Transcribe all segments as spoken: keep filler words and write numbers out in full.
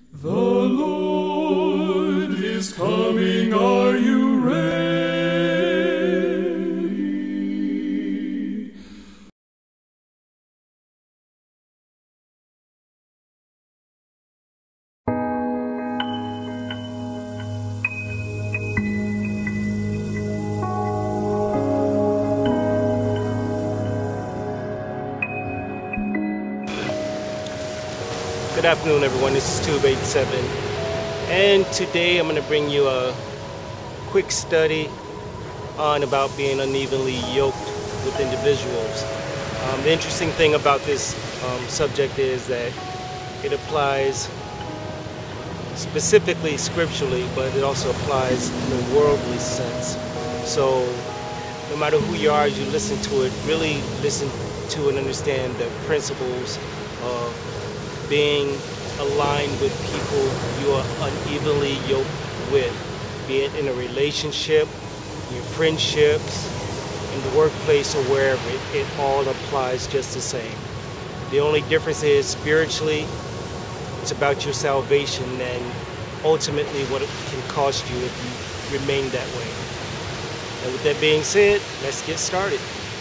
The Lord is coming, are you ready? Good afternoon, everyone. This is Tube eighty-seven, and today I'm going to bring you a quick study on about being unevenly yoked with individuals. Um, the interesting thing about this um, subject is that it applies specifically scripturally, but it also applies in a worldly sense. So no matter who you are, as you listen to it, really listen to and understand the principles of being aligned with people you are unevenly yoked with, be it in a relationship, your friendships, in the workplace, or wherever. It, it all applies just the same. The only difference is spiritually, it's about your salvation and ultimately what it can cost you if you remain that way. And with that being said, let's get started.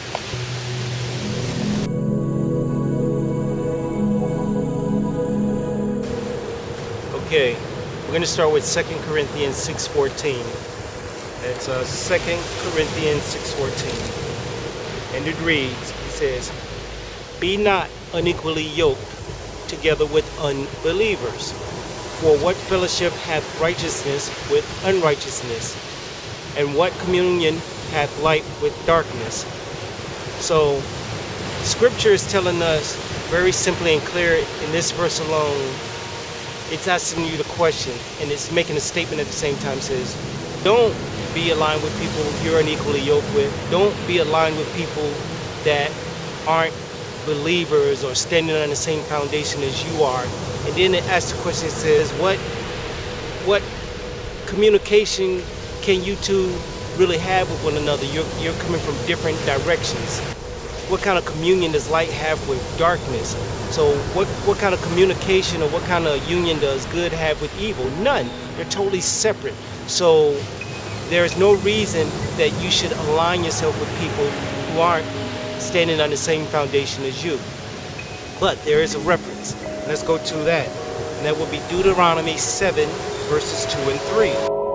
Okay, we're going to start with Second Corinthians six fourteen. That's uh, Second Corinthians six fourteen. And it reads, it says, "Be not unequally yoked together with unbelievers. For what fellowship hath righteousness with unrighteousness? And what communion hath light with darkness?" So, Scripture is telling us very simply and clear in this verse alone. It's asking you the question, and it's making a statement at the same time. It says, don't be aligned with people you're unequally yoked with. Don't be aligned with people that aren't believers or standing on the same foundation as you are. And then it asks the question, it says, what, what communication can you two really have with one another? You're, you're coming from different directions. What kind of communion does light have with darkness? So what, what kind of communication or what kind of union does good have with evil? None. They're totally separate. So there is no reason that you should align yourself with people who aren't standing on the same foundation as you. But there is a reference. Let's go to that. And that will be Deuteronomy seven, verses two and three.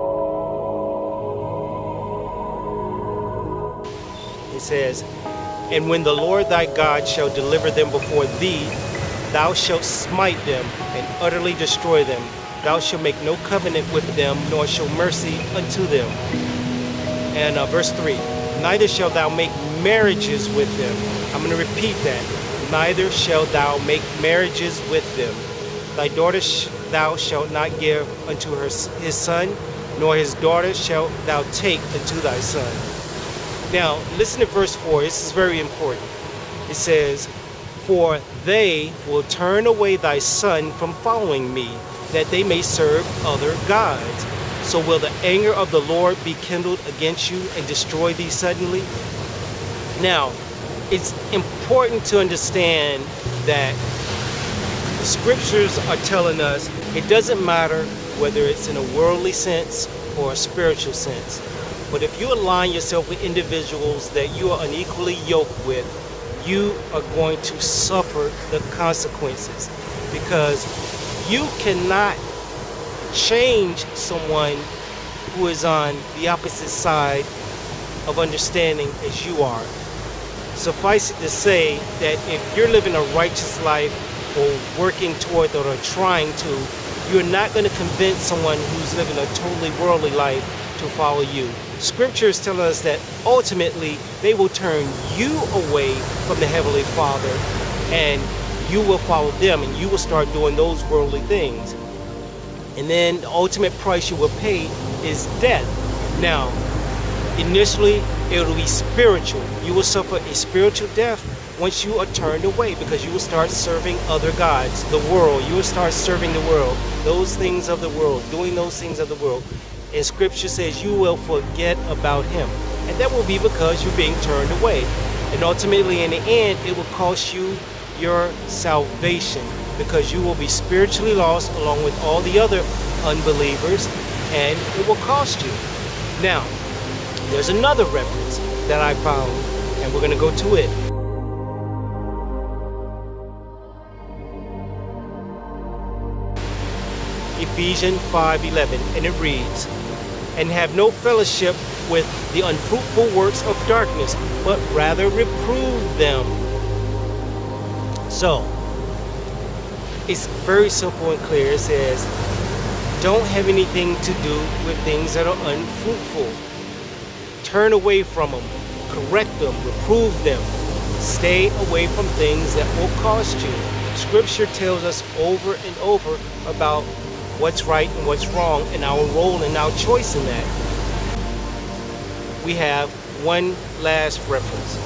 It says, "And when the Lord thy God shall deliver them before thee, thou shalt smite them and utterly destroy them. Thou shalt make no covenant with them, nor show mercy unto them." And uh, verse three, "Neither shalt thou make marriages with them." I'm going to repeat that. "Neither shalt thou make marriages with them. Thy daughter sh thou shalt not give unto her his son, nor his daughter shalt thou take unto thy son." Now, listen to verse four. This is very important. It says, "For they will turn away thy son from following me, that they may serve other gods. So will the anger of the Lord be kindled against you and destroy thee suddenly?" Now, it's important to understand that the scriptures are telling us it doesn't matter whether it's in a worldly sense or a spiritual sense. But if you align yourself with individuals that you are unequally yoked with, you are going to suffer the consequences, because you cannot change someone who is on the opposite side of understanding as you are. Suffice it to say that if you're living a righteous life or working toward it or trying to, you're not going to convince someone who's living a totally worldly life to follow you. Scripture is telling us that ultimately they will turn you away from the Heavenly Father, and you will follow them, and you will start doing those worldly things. And then the ultimate price you will pay is death. Now, initially it will be spiritual. You will suffer a spiritual death once you are turned away, because you will start serving other gods, the world. You will start serving the world, those things of the world, doing those things of the world. And Scripture says you will forget about Him. And that will be because you're being turned away. And ultimately, in the end, it will cost you your salvation. because you will be spiritually lost along with all the other unbelievers, and it will cost you. Now, there's another reference that I found, and we're going to go to it. Ephesians five eleven, and it reads, "And have no fellowship with the unfruitful works of darkness, but rather reprove them." So, it's very simple and clear. It says, don't have anything to do with things that are unfruitful. Turn away from them, correct them, reprove them. Stay away from things that will cost you. Scripture tells us over and over about what's right and what's wrong, and our role and our choice in that. We have one last reference.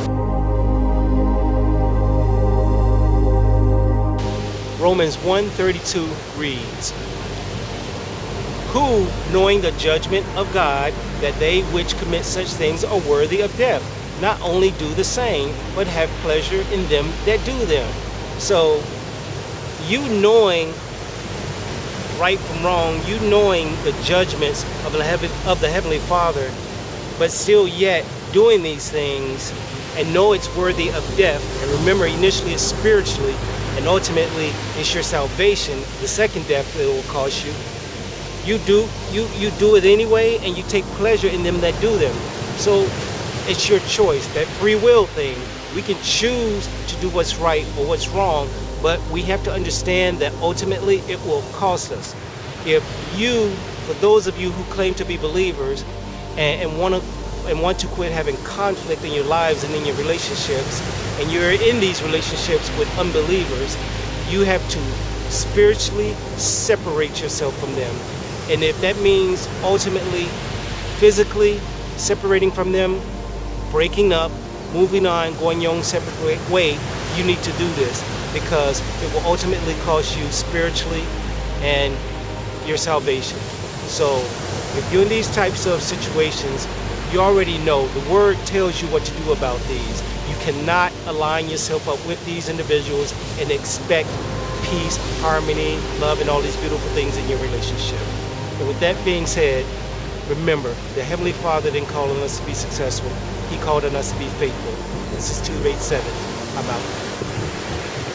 Romans one thirty-two reads, "Who, knowing the judgment of God, that they which commit such things are worthy of death, not only do the same, but have pleasure in them that do them." So, you knowing right from wrong, you knowing the judgments of the, heaven, of the Heavenly Father, but still yet doing these things and know it's worthy of death. And remember, initially it's spiritually, and ultimately it's your salvation, the second death that it will cost you. You do, you, you do it anyway, and you take pleasure in them that do them. So it's your choice, that free will thing. We can choose to do what's right or what's wrong, but we have to understand that ultimately it will cost us. If you, for those of you who claim to be believers and, and want to and want to quit having conflict in your lives and in your relationships, and you're in these relationships with unbelievers, you have to spiritually separate yourself from them. And if that means ultimately physically separating from them, breaking up, moving on, going your own separate way, you need to do this, because it will ultimately cost you spiritually and your salvation. So if you're in these types of situations, you already know the word tells you what to do about these. You cannot align yourself up with these individuals and expect peace, harmony, love, and all these beautiful things in your relationship. And with that being said, remember, the Heavenly Father didn't call on us to be successful. He called on us to be faithful. This is two eighty-seven. I'm out.